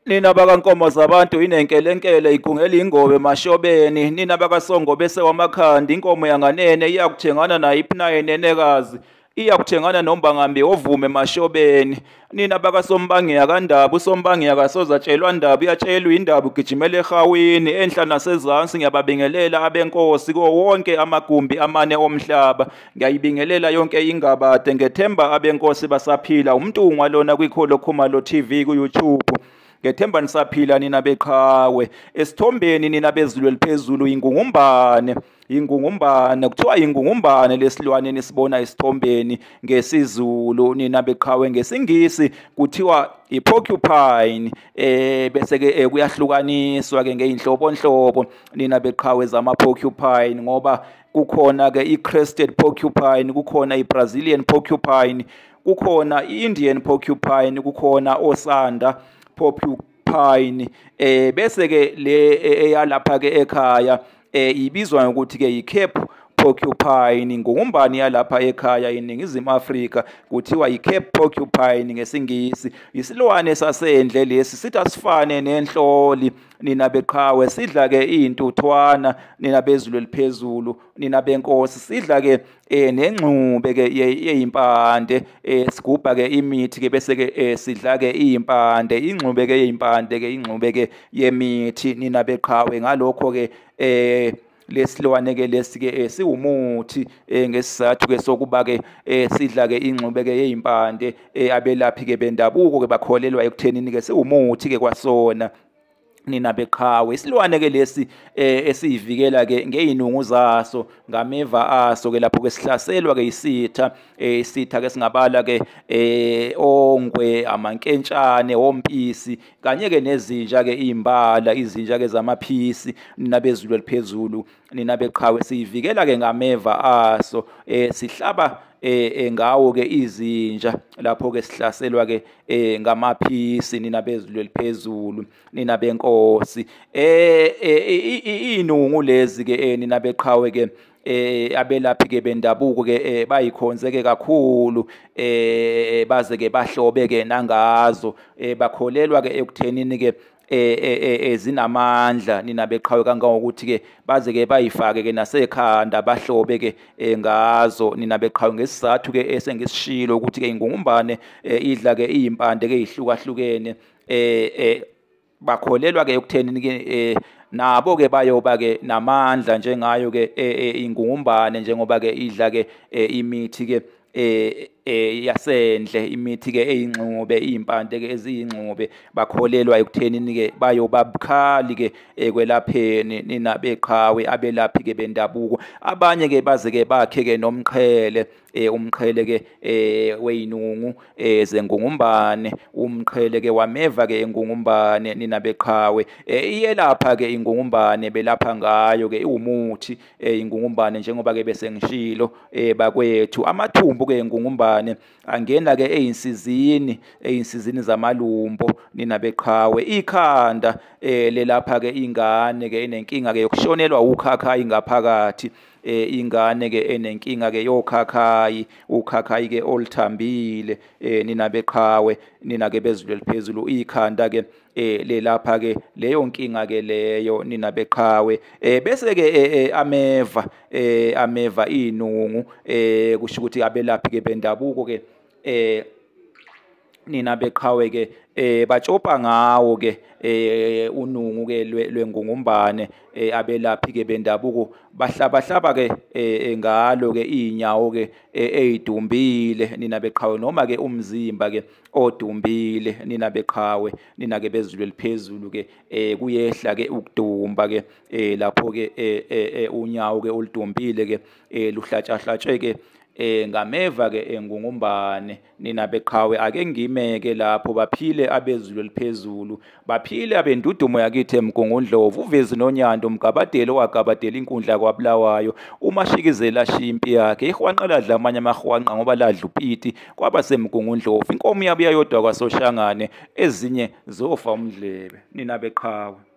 Nina bakankomo zabantu inenkelekele igungela ingobe emashobeni, nina bakasongo bese wamakhanda inkomo yanganene iyakuthengana nayiphi nayo nenekazi, iyakuthengana nombangambi ovume emashobeni. Nina bakasombangiya kandaba usombangiya kasoza tshelwa ndaba uyatshelwa indaba ugijimela ehawini enhla nasezansi. Ngiyababingelela abenkosi ko wonke amagumbi amane omhlaba, ngiyayibingelela yonke ingabade ngethemba abenkosi basaphila. Umntungwa lona kwiKholokhumalo TV ku-YouTube. Ngethemba nisaphila nina beqhawe. Esithombeni nina bezulu eliphezulu ingungumbane, ingungumbane kuthiwa ingungumbane lesilwane nisibona esithombeni ngesizulu, nina beqhawe ngesingisi kuthiwa iporcupine. Bese ke kuyahlukaniswa ke ngeinhlobonhlobo nina beqhawe zama porcupine, ngoba kukhona ke i-crested porcupine, kukhona i-Brazilian porcupine, kukhona i-Indian porcupine, kukhona osanda porcupine. Bese ke le eyalapha ke ekhaya ibizwa ngokuthi ke yi-Cape porcupine. Ingungumbane yalapha ekhaya eNingizimu Afrika kuthiwa yi-Cape porcupine ngesingisi. Isilwane sasendle lesi sithi asifane nenhloli nina beqhawe, sidla ke intuthwana nina bezulu eliphezulu, nina benkosi, sidla ke nengxube ke yeyimpande, sigubha ke imithi ke bese ke sidla ke impande, ingxube ke yeyimpande ke ingxube ke yemithi nina beqhawe. Ngalokho ke lesilwane ke lesi ke siwumuthi ngesizathu ke sokuba ke sidla ke ingxube ke yeyimpande. Abelaphi ke bendabuko ke bakholelwa ekuthenini ke siwumuthi ke kwasona nina beqhawe. Isilwane ke lesi esiyivikela ke ngeinungu zaso, ngameva aso ke lapho ke sihlaselwa ke isitha. Isitha ke singabala ke ongwe, amankentshane, ompisi kanye ke nezinja ke imbala, izinja ke zamaphisi nina bezulu eliphezulu, nina beqhawe siyivikela ke ngameva aso. Sihlaba ngawo ke izinja lapho ke sihlaselwa ke ngamaphisi nina bezulu eliphezulu, nina benkosi. Inungu lezi ke nina beqhawe ke abelaphi ke bendabuko ke bayikhonze ke kakhulu, baze ke bahlobe ke nangazo, bakholelwa ke ekuthenini ke zinamandla nina beqhawe, kangangokuthi ke baze ke bayifake ke nasekhanda bahlobe ke ngazo nina beqhawe. Ngesizathu ke esengisishilo ukuthi ke ingungumbane idla ke izimpande ke ezihlukahlukene, bakholelwa ke ekuthenini ke nabo ke bayoba ke namandla njengayo ke ingungumbane, njengoba ke idla ke imithi ke yasendle, imithi ke eyingxube, izimpande ke eziyingxube. Bakholelwa ekuthenini ke bayoba bukhali ke ekwelapheni nina beqhawe, abelaphi ke bendabuko. Abanye ke baze ke bakhe ke nomqhele, umqhele ke weyinungu zengungumbane, umqhele ke wameva ke ingungumbane nina beqhawe. Iyelapha ke ingungumbane, belapha ngayo ke iwumuthi ingungumbane, njengoba ke bese ngishilo bakwethu. Amathumbu ke ingungumbane angena ke eyinsizini zamalumbo nina beqhawe. Ikhanda lelapha ke ingane ke enenkinga ke yokushonelwa ukhakhayi ngaphakathi, ingane ke enenkinga ke yokhakhayi, ukhakhayi ke oluthambile nina beqhawe, nina ke bezulu eliphezulu. Ikhanda ke lelapha ke leyo nkinga ke leyo nina beqhawe. Bese ke ameva inungu, kusho ukuthi abelaphi ke bendabuko ke nina beqhawe ke batshopha ngawo ke unungu ke lwengungumbane. Abelaphi ke bendabuko bahlaba ke ngalo ke inyawo ke ezidumbile nina beqhawe, noma ke umzimba ke odumbile nina beqhawe, nina ke bezulu eliphezulu ke kuyehla ke ukudumba ke lapho ke unyawo ke oludumbile ke luhlatshahlatshwe ke ngameva ke engungumbane nina beqhawe. Ake ngimeke lapho, baphile abezulu eliphezulu, baphile abendudumo yakithi eMgungundlovu, uvezi nonyando umgabadeli owagabadela inkundla kwaBulawayo, umashikizela ashiya impi yakhe, ihwanqa ladla amanye amahwanqa ngoba ladla upiti kwaba seMgungundlovu. Inkomo yabuya yodwa kwaSoshangane, ezinye zofa umdlebe nina beqhawe.